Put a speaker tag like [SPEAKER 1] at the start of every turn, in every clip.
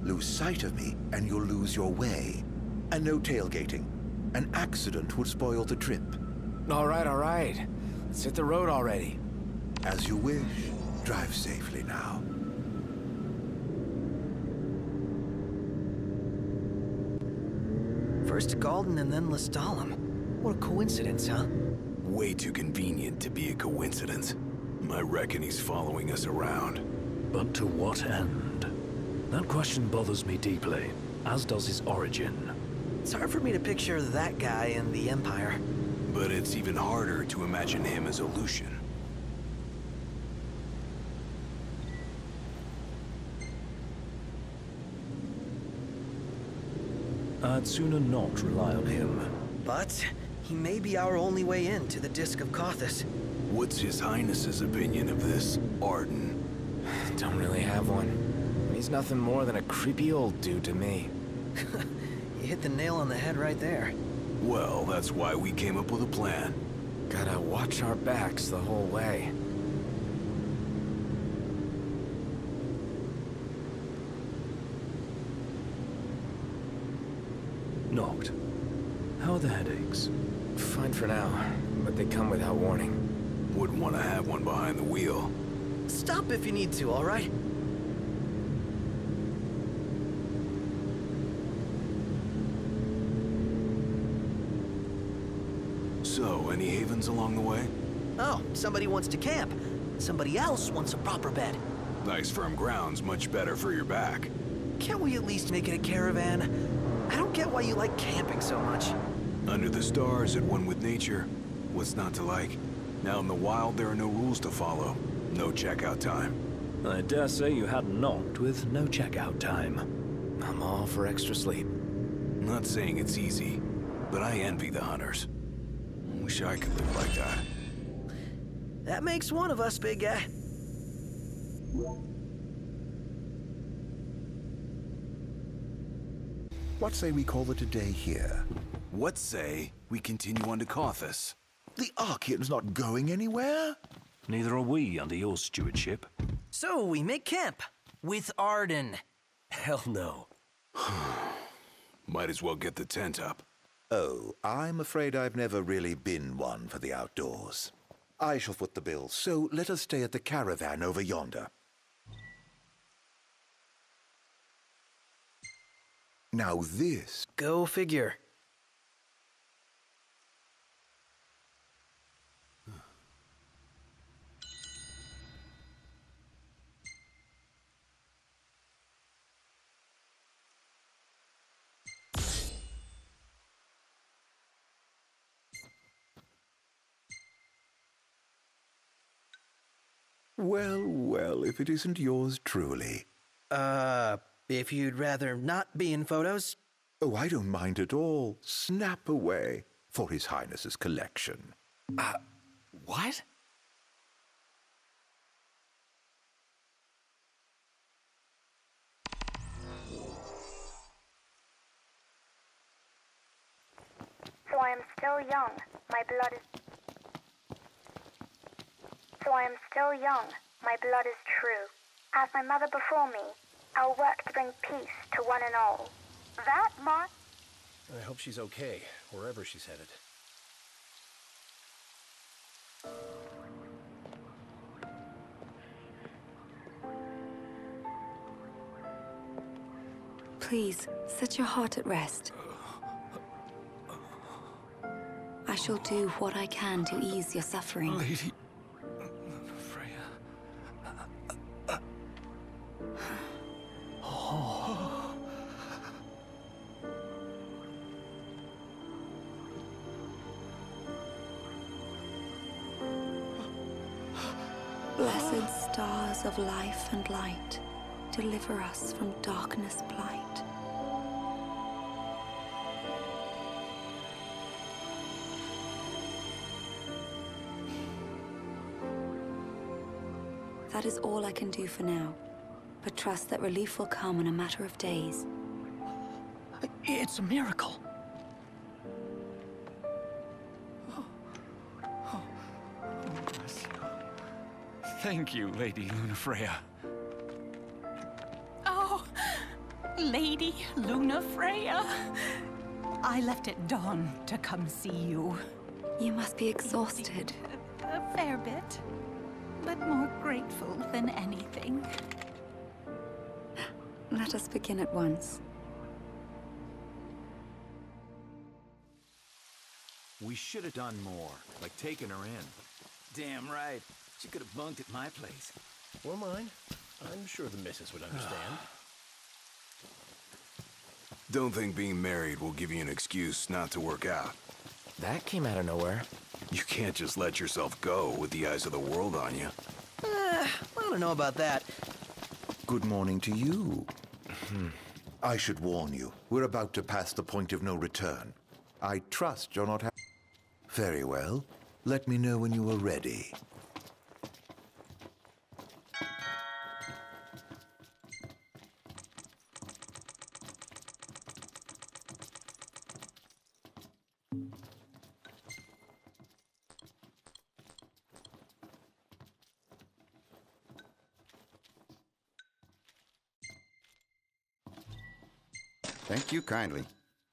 [SPEAKER 1] Lose sight of me, and you'll lose your way. And no tailgating. An accident would spoil the trip.
[SPEAKER 2] All right. Let's hit the road already.
[SPEAKER 1] As you wish. Drive safely now.
[SPEAKER 3] First to Galdin and then Lestallum. What a coincidence, huh?
[SPEAKER 4] Way too convenient to be a coincidence. I reckon he's following us around.
[SPEAKER 5] But to what end? That question bothers me deeply, as does his origin.
[SPEAKER 3] It's hard for me to picture that guy in the Empire.
[SPEAKER 4] But it's even harder to imagine him as a Lucian.
[SPEAKER 5] I'd sooner not rely on him.
[SPEAKER 3] But he may be our only way in to the Disc of Kothis.
[SPEAKER 4] What's His Highness's opinion of this Arden?
[SPEAKER 2] Don't really have one. He's nothing more than a creepy old dude to me.
[SPEAKER 3] You hit the nail on the head right there.
[SPEAKER 4] Well, that's why we came up with a plan.
[SPEAKER 2] Gotta watch our backs the whole way.
[SPEAKER 5] Noct. How are the headaches?
[SPEAKER 2] Fine for now, but they come without warning.
[SPEAKER 4] Wouldn't want to have one behind the wheel.
[SPEAKER 3] Stop if you need to, all right?
[SPEAKER 4] So, any havens along the way?
[SPEAKER 3] Oh, somebody wants to camp. Somebody else wants a proper bed.
[SPEAKER 4] Nice firm ground's much better for your back.
[SPEAKER 3] Can't we at least make it a caravan? I don't get why you like camping so much.
[SPEAKER 4] Under the stars, at one with nature. What's not to like? Now in the wild, there are no rules to follow. No checkout time.
[SPEAKER 5] I dare say you had Noct with no checkout time.
[SPEAKER 2] I'm all for extra sleep.
[SPEAKER 4] Not saying it's easy, but I envy the hunters. Wish I could live like that.
[SPEAKER 3] That makes one of us, big guy.
[SPEAKER 1] What say we call it a day here?
[SPEAKER 4] What say we continue on to Kothis?
[SPEAKER 1] The Archean's not going anywhere?
[SPEAKER 5] Neither are we under your stewardship.
[SPEAKER 3] So we make camp with Arden.
[SPEAKER 5] Hell no.
[SPEAKER 4] Might as well get the tent up.
[SPEAKER 1] Oh, I'm afraid I've never really been one for the outdoors. I shall foot the bill, so let us stay at the caravan over yonder. Now this...
[SPEAKER 3] Go figure.
[SPEAKER 1] Well, well, if it isn't yours truly.
[SPEAKER 3] If you'd rather not be in photos?
[SPEAKER 1] Oh, I don't mind at all. Snap away for His Highness's collection.
[SPEAKER 2] What?
[SPEAKER 6] So I am still young. My blood is... So I am still young. My blood is true. As my mother before me, I will work to bring peace to one and all. That mark...
[SPEAKER 7] I hope she's okay, wherever she's headed.
[SPEAKER 8] Please, set your heart at rest. I shall do what I can to ease your suffering.
[SPEAKER 4] Lady...
[SPEAKER 8] Blessed stars of life and light, deliver us from darkness blight. That is all I can do for now, but trust that relief will come in a matter of days.
[SPEAKER 5] It's a miracle.
[SPEAKER 7] Thank you, Lady Lunafreya.
[SPEAKER 9] Oh, Lady Lunafreya. I left at dawn to come see you.
[SPEAKER 8] You must be exhausted.
[SPEAKER 9] A fair bit, but more grateful than anything.
[SPEAKER 8] Let us begin at once.
[SPEAKER 2] We should have done more, like taking her in.
[SPEAKER 3] Damn right. She could have bunked at my place.
[SPEAKER 7] Or mine. I'm sure the missus would understand.
[SPEAKER 4] Don't think being married will give you an excuse not to work out.
[SPEAKER 2] That came out of nowhere.
[SPEAKER 4] You can't just let yourself go with the eyes of the world on you.
[SPEAKER 3] I don't know about that.
[SPEAKER 1] Good morning to you. I should warn you, we're about to pass the point of no return. I trust you're not Very well. Let me know when you are ready.
[SPEAKER 10] Thank you kindly.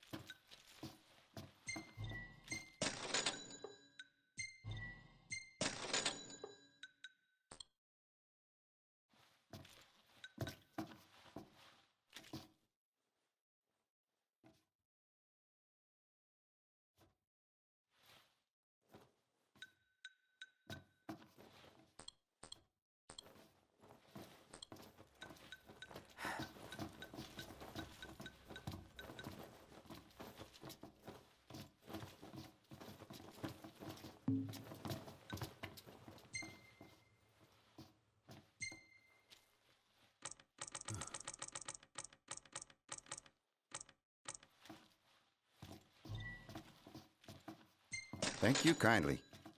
[SPEAKER 10] Thank you kindly.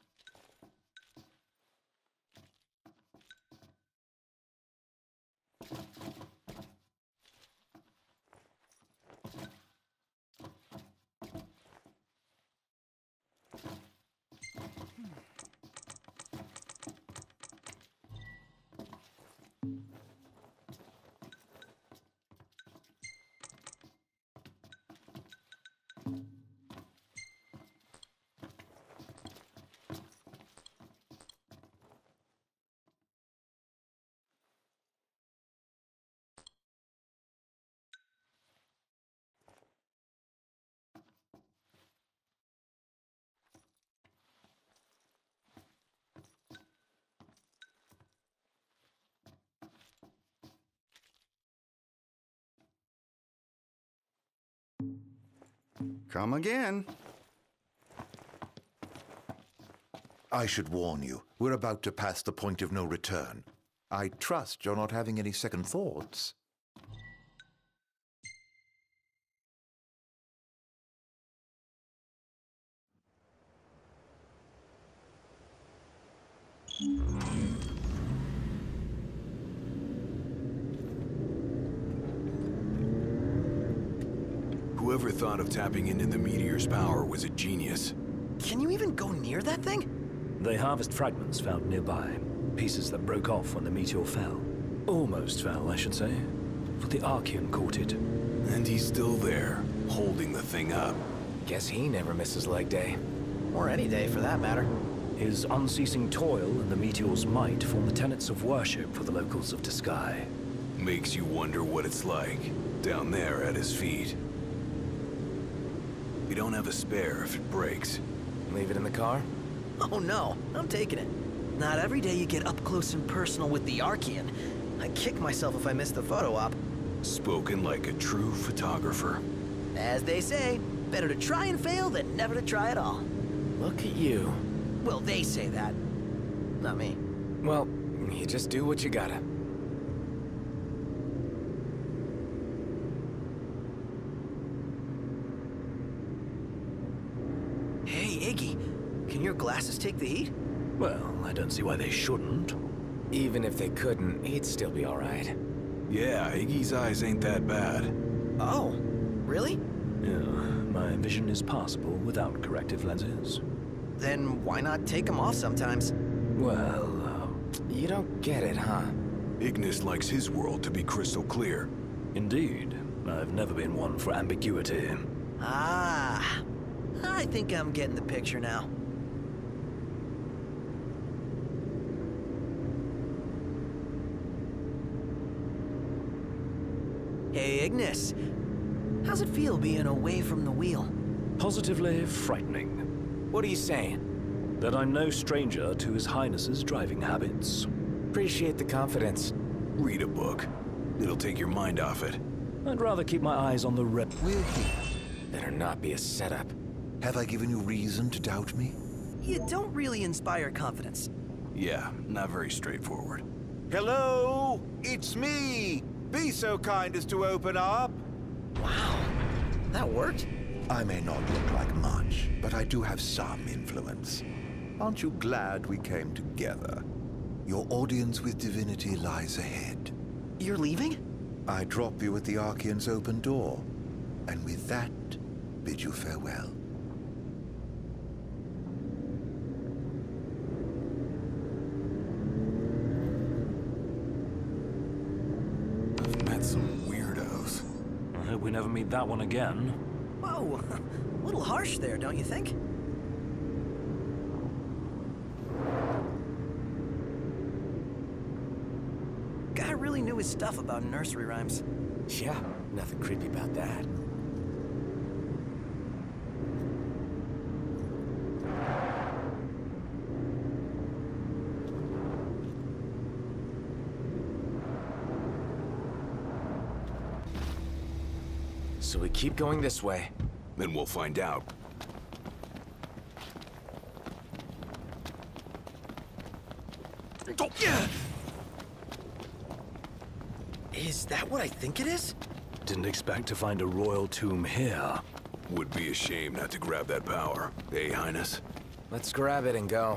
[SPEAKER 10] Come again.
[SPEAKER 1] I should warn you, we're about to pass the point of no return. I trust you're not having any second thoughts.
[SPEAKER 4] Whoever thought of tapping into the meteor's power was a genius.
[SPEAKER 3] Can you even go near that thing?
[SPEAKER 5] They harvest fragments found nearby. Pieces that broke off when the meteor fell. Almost fell, I should say. But the Archean caught it.
[SPEAKER 4] And he's still there, holding the thing up.
[SPEAKER 2] Guess he never misses leg day.
[SPEAKER 3] Or any day, for that matter.
[SPEAKER 5] His unceasing toil and the meteor's might form the tenets of worship for the locals of Duscae.
[SPEAKER 4] Makes you wonder what it's like, down there at his feet. We don't have a spare if it breaks.
[SPEAKER 2] Leave it in the car?
[SPEAKER 3] Oh no, I'm taking it. Not every day you get up close and personal with the Archean. I'd kick myself if I missed the photo op.
[SPEAKER 4] Spoken like a true photographer.
[SPEAKER 3] As they say, better to try and fail than never to try at all.
[SPEAKER 2] Look at you.
[SPEAKER 3] Well, they say that. Not me.
[SPEAKER 2] Well, you just do what you gotta.
[SPEAKER 3] Hey, Iggy. Can your glasses take the heat?
[SPEAKER 5] Well, I don't see why they shouldn't.
[SPEAKER 2] Even if they couldn't, he'd still be alright.
[SPEAKER 4] Yeah, Iggy's eyes ain't that bad.
[SPEAKER 3] Oh, really?
[SPEAKER 5] Yeah, my vision is passable without corrective lenses.
[SPEAKER 3] Then why not take them off sometimes?
[SPEAKER 5] Well,
[SPEAKER 2] you don't get it, huh?
[SPEAKER 4] Ignis likes his world to be crystal clear.
[SPEAKER 5] Indeed. I've never been one for ambiguity.
[SPEAKER 3] Ah, I think I'm getting the picture now. Hey, Ignis. How's it feel being away from the wheel?
[SPEAKER 5] Positively frightening.
[SPEAKER 2] What are you saying?
[SPEAKER 5] That I'm no stranger to His Highness's driving habits.
[SPEAKER 2] Appreciate the confidence.
[SPEAKER 4] Read a book. It'll take your mind off it.
[SPEAKER 5] I'd rather keep my eyes on the
[SPEAKER 1] We're here.
[SPEAKER 2] Better not be a setup.
[SPEAKER 1] Have I given you reason to doubt me?
[SPEAKER 3] You don't really inspire confidence.
[SPEAKER 4] Yeah, not very straightforward.
[SPEAKER 1] Hello? It's me! Be so kind as to open up.
[SPEAKER 3] Wow, that worked?
[SPEAKER 1] I may not look like much, but I do have some influence. Aren't you glad we came together? Your audience with divinity lies ahead.
[SPEAKER 3] You're leaving?
[SPEAKER 1] I drop you at the Archean's open door, and with that, bid you farewell.
[SPEAKER 4] I've met some weirdos.
[SPEAKER 5] I hope we never meet that one again.
[SPEAKER 3] Whoa, a little harsh there, don't you think? Guy really knew his stuff about nursery rhymes.
[SPEAKER 2] Yeah, nothing creepy about that. So we keep going this way.
[SPEAKER 4] Then we'll find out.
[SPEAKER 3] Is that what I think it is?
[SPEAKER 5] Didn't expect to find a royal tomb here.
[SPEAKER 4] Would be a shame not to grab that power. Hey, Highness?
[SPEAKER 2] Let's grab it and go.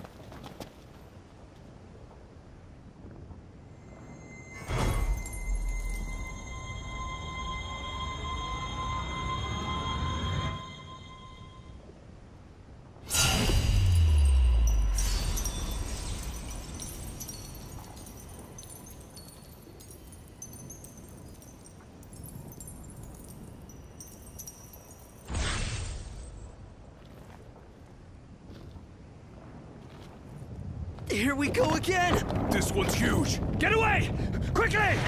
[SPEAKER 3] Here we go again!
[SPEAKER 4] This one's huge!
[SPEAKER 5] Get away! Quickly!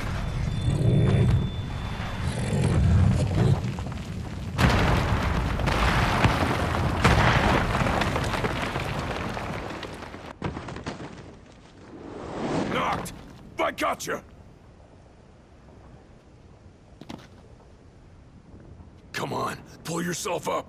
[SPEAKER 4] Knocked! I gotcha! Come on, pull yourself up!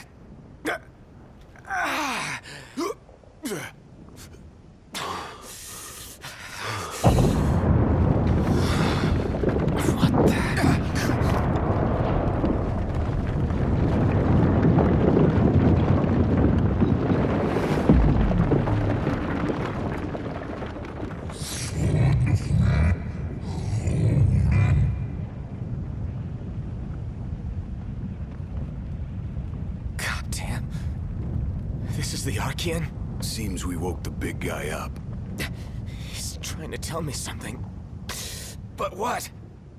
[SPEAKER 2] This is the Archean?
[SPEAKER 4] Seems we woke the big guy up.
[SPEAKER 2] He's trying to tell me something. But what?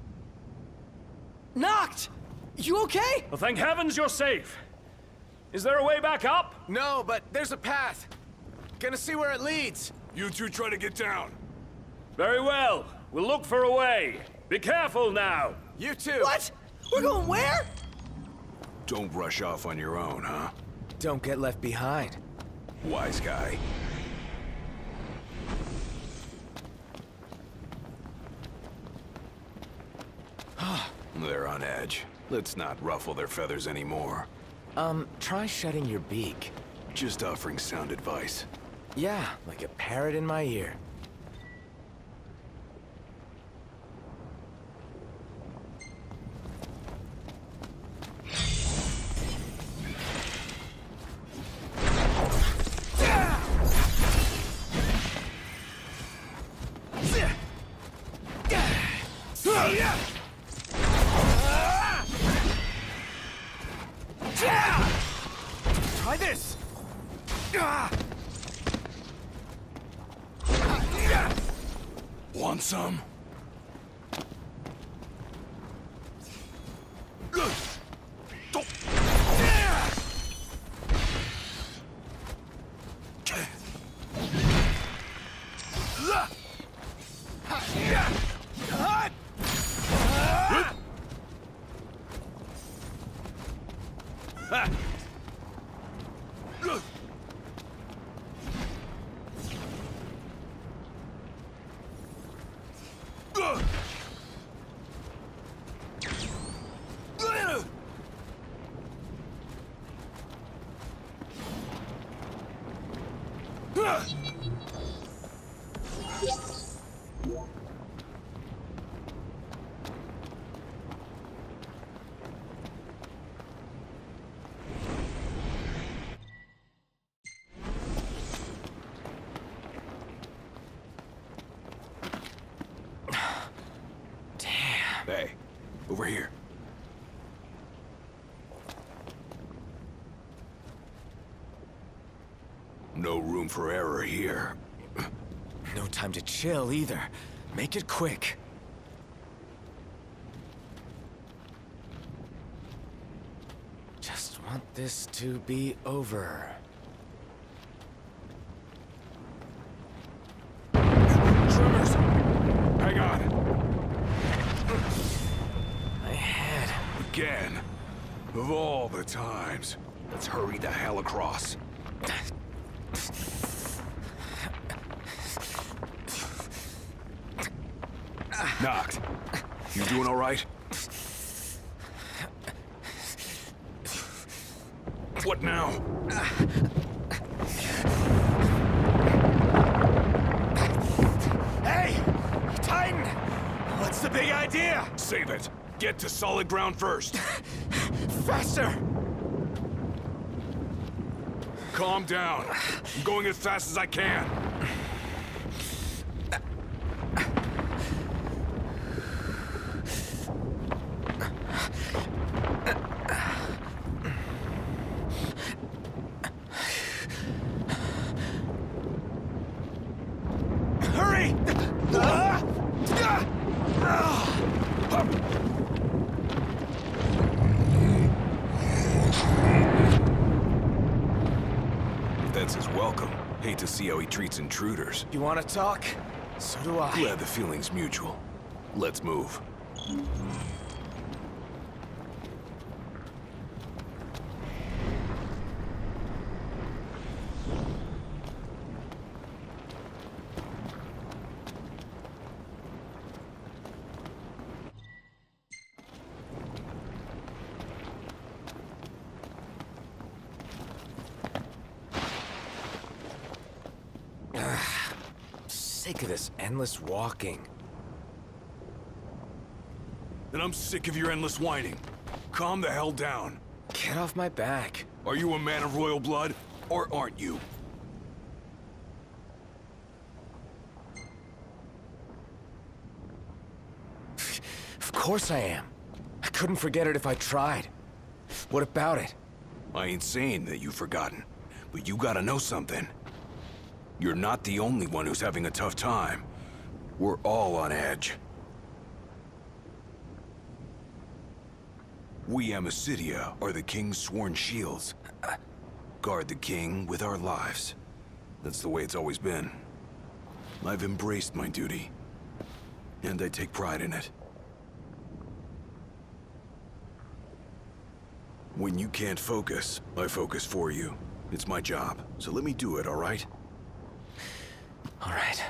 [SPEAKER 3] Knocked! You okay?
[SPEAKER 5] Well, thank heavens you're safe. Is there a way back up?
[SPEAKER 2] No, but there's a path. Gonna see where it leads.
[SPEAKER 4] You two try to get down.
[SPEAKER 5] Very well. We'll look for a way. Be careful now.
[SPEAKER 2] You too.
[SPEAKER 3] What? We're going where?
[SPEAKER 4] Don't rush off on your own, huh?
[SPEAKER 2] Don't get left behind.
[SPEAKER 4] Wise guy. They're on edge. Let's not ruffle their feathers anymore.
[SPEAKER 2] Try shutting your beak.
[SPEAKER 4] Just offering sound advice.
[SPEAKER 2] Yeah, like a parrot in my ear.
[SPEAKER 3] Try this!
[SPEAKER 4] Want some? Hey, over here. No room for error here.
[SPEAKER 2] No time to chill either. Make it quick. Just want this to be over.
[SPEAKER 4] Tremors! Hang on.
[SPEAKER 2] My head.
[SPEAKER 4] Again. Of all the times. Let's hurry the hell across. Knocked. You doing all right? What now?
[SPEAKER 2] Hey! Titan! What's the big idea?
[SPEAKER 4] Save it. Get to solid ground first.
[SPEAKER 2] Faster!
[SPEAKER 4] Calm down. I'm going as fast as I can.
[SPEAKER 2] Hurry!
[SPEAKER 4] That's his welcome. Hate to see how he treats intruders.
[SPEAKER 2] You want to talk? So do I.
[SPEAKER 4] Glad the feeling's mutual. Let's move.
[SPEAKER 2] Sick of this endless walking.
[SPEAKER 4] And I'm sick of your endless whining. Calm the hell down.
[SPEAKER 2] Get off my back.
[SPEAKER 4] Are you a man of royal blood, or aren't you?
[SPEAKER 2] Of course I am. I couldn't forget it if I tried. What about it?
[SPEAKER 4] I ain't saying that you've forgotten, but you gotta know something. You're not the only one who's having a tough time. We're all on edge. We Amicitia are the King's sworn shields. Guard the King with our lives. That's the way it's always been. I've embraced my duty, and I take pride in it. When you can't focus, I focus for you. It's my job, so let me do it, all right?
[SPEAKER 2] All right.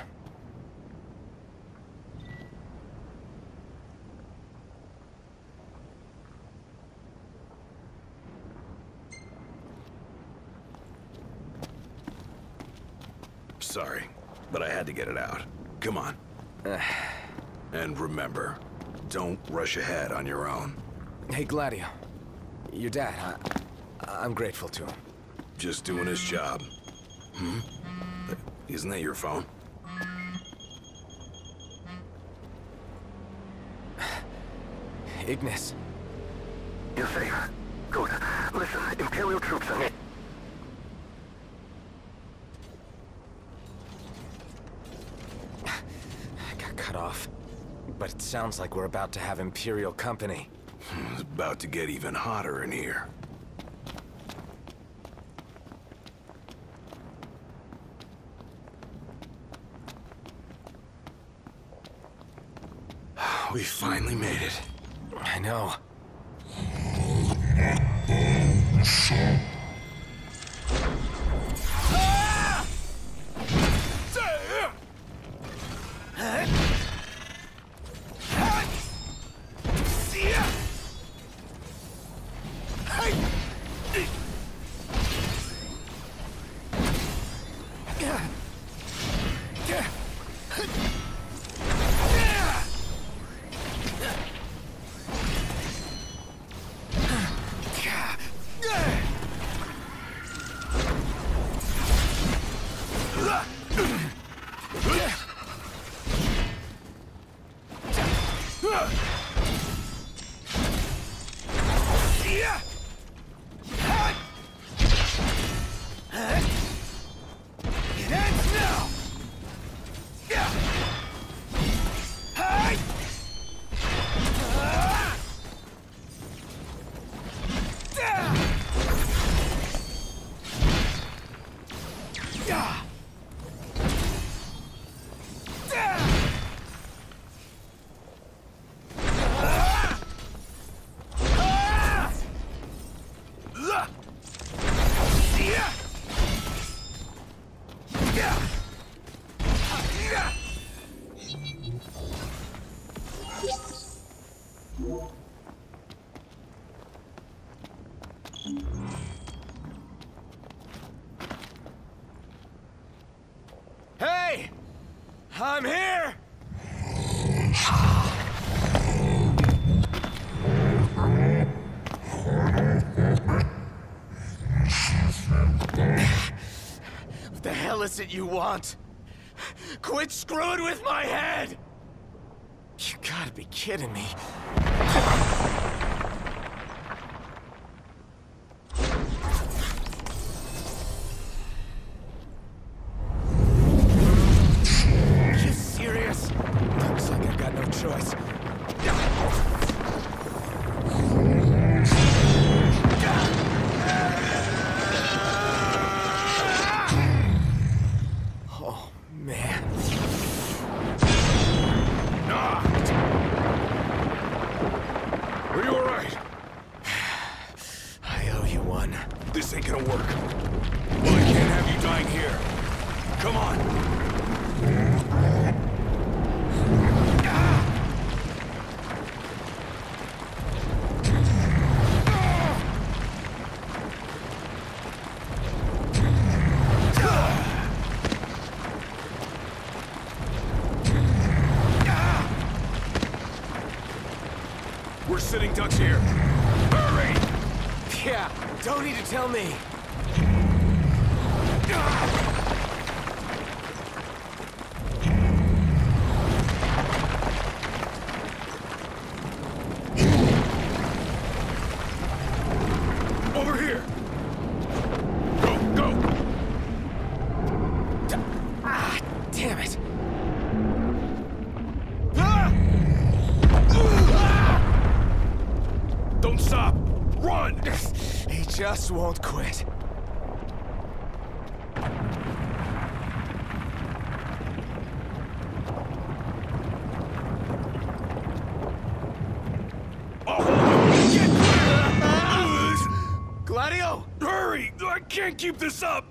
[SPEAKER 4] Sorry, but I had to get it out. Come on. And remember, don't rush ahead on your own.
[SPEAKER 2] Hey, Gladio. Your dad, I'm grateful to him.
[SPEAKER 4] Just doing his job. Isn't that your phone?
[SPEAKER 2] Ignis.
[SPEAKER 11] You're safe. Good. Listen, Imperial troops are near.
[SPEAKER 2] Got cut off. But it sounds like we're about to have Imperial company.
[SPEAKER 4] It's about to get even hotter in here. We finally made it.
[SPEAKER 2] I know. Hey! I'm here! What the hell is it you want? Quit screwing with my head! You gotta be kidding me. You serious? Looks like I've got no choice. Oh, man.
[SPEAKER 4] Are you alright?
[SPEAKER 2] I owe you one.
[SPEAKER 4] This ain't gonna work. Well, I can't have you dying here. Come on. We're sitting ducks here. Hurry!
[SPEAKER 2] Yeah, don't need to tell me.
[SPEAKER 4] Over here! Go, go!
[SPEAKER 2] Ah, damn it.
[SPEAKER 4] Don't stop! Run!
[SPEAKER 2] He just won't quit. Gladio!
[SPEAKER 4] Hurry! I can't keep this up!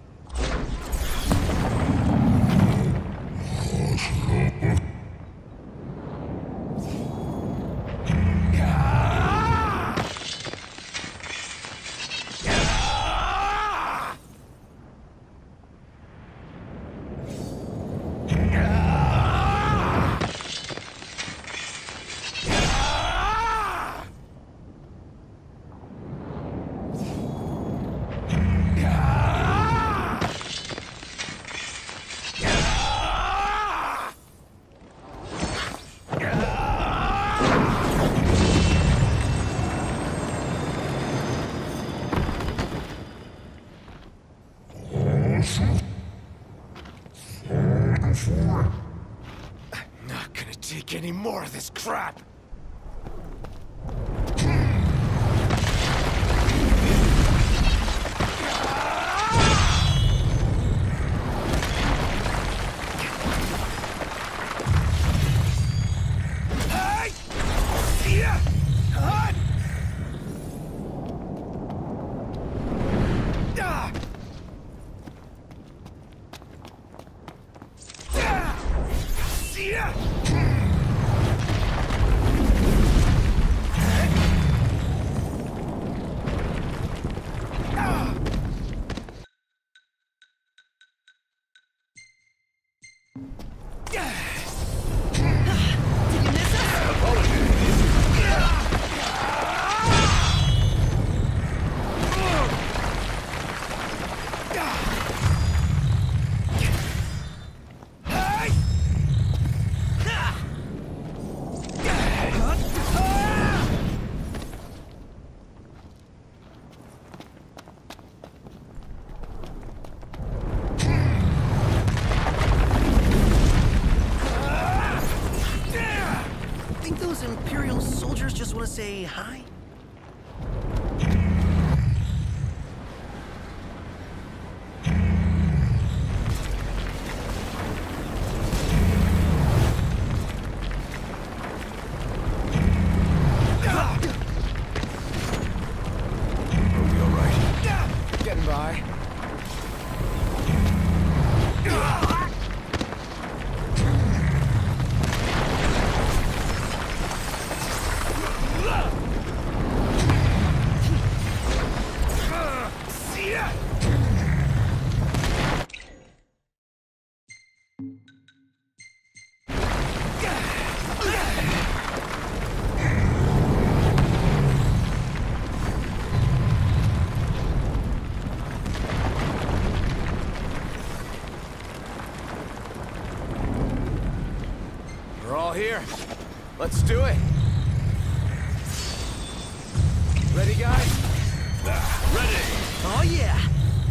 [SPEAKER 2] I'm not gonna take any more of this crap.
[SPEAKER 3] soldiers just want to say hi?
[SPEAKER 2] We're all here. Let's do it. Ready, guys?
[SPEAKER 5] Ready!
[SPEAKER 3] Oh, yeah!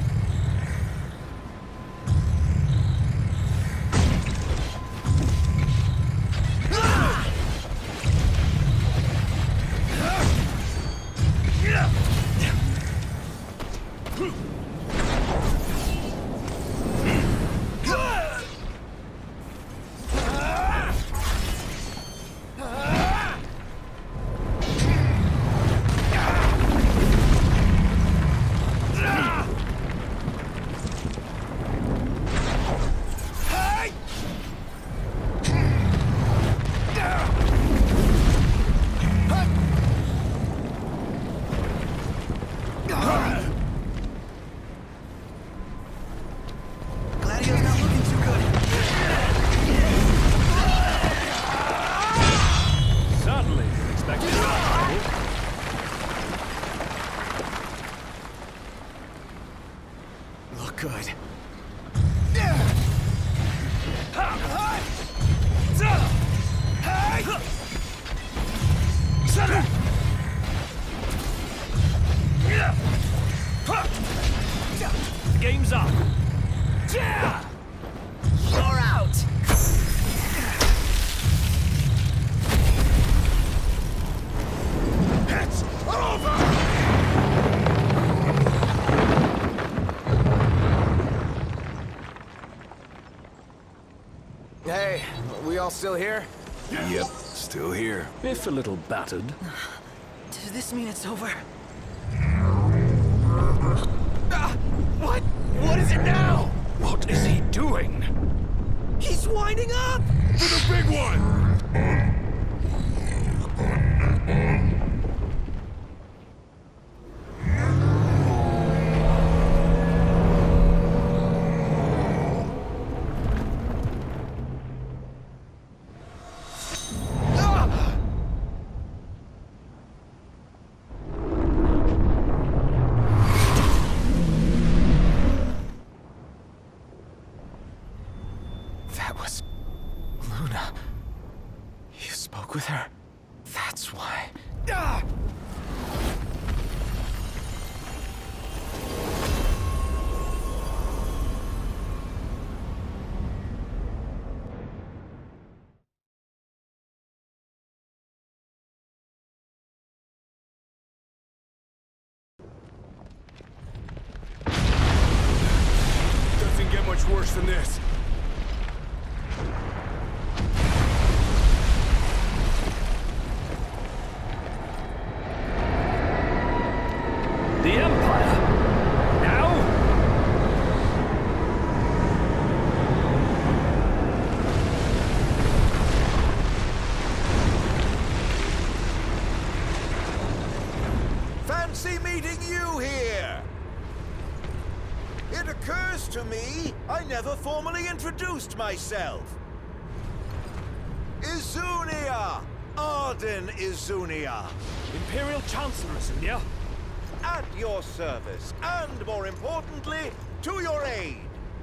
[SPEAKER 3] Gladio's not looking too good.
[SPEAKER 5] Certainly expected.
[SPEAKER 2] Look good.
[SPEAKER 5] The game's up.
[SPEAKER 3] You're out!
[SPEAKER 2] It's over! Hey, we all still here?
[SPEAKER 4] Yep, still here.
[SPEAKER 5] If a little battered.
[SPEAKER 3] Does this mean it's over?
[SPEAKER 2] What? What is it now?
[SPEAKER 5] What is he doing?
[SPEAKER 3] He's winding up!
[SPEAKER 4] For the big one!
[SPEAKER 2] That was Luna. You spoke with her? That's why.
[SPEAKER 4] Doesn't get much worse than this.
[SPEAKER 5] The Empire? Now?
[SPEAKER 1] Fancy meeting you here! It occurs to me I never formally introduced myself. Izunia! Arden Izunia!
[SPEAKER 5] Imperial Chancellor Izunia?
[SPEAKER 1] At your service, and more importantly, to your aid.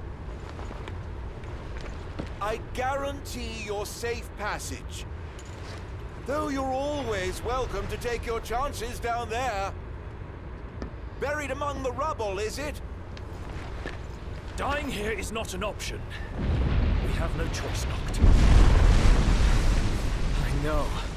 [SPEAKER 1] I guarantee your safe passage. Though you're always welcome to take your chances down there. Buried among the rubble, is it?
[SPEAKER 5] Dying here is not an option. We have no choice, Noct.
[SPEAKER 2] I know.